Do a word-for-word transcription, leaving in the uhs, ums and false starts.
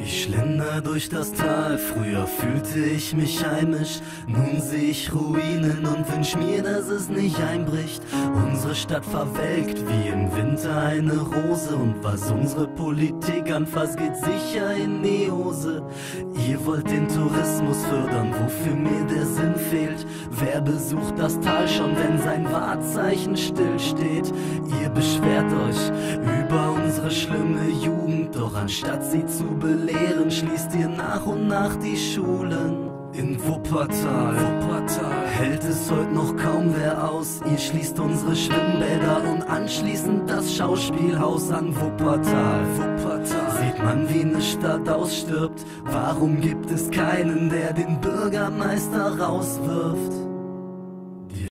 Ich schlinder durch das Tal, früher fühlte ich mich heimisch. Nun seh ich Ruinen und wünsch mir, dass es nicht einbricht. Unsere Stadt verwelkt wie im Winter eine Rose. Und was unsere Politik anfasst, geht sicher in die Hose. Ihr wollt den Tourismus fördern, wofür mir der Sinn fehlt. Wer besucht das Tal schon, wenn sein Wahrzeichen stillsteht? Ihr beschwert euch über unsere schlimme Jugend, doch anstatt sie zu belehren, schließt ihr nach und nach die Schulen. In Wuppertal, Wuppertal hält es heute noch kaum wer aus. Ihr schließt unsere Schwimmbäder und anschließend das Schauspielhaus an Wuppertal. Wuppertal sieht man, wie eine Stadt ausstirbt. Warum gibt es keinen, der den Bürgermeister rauswirft?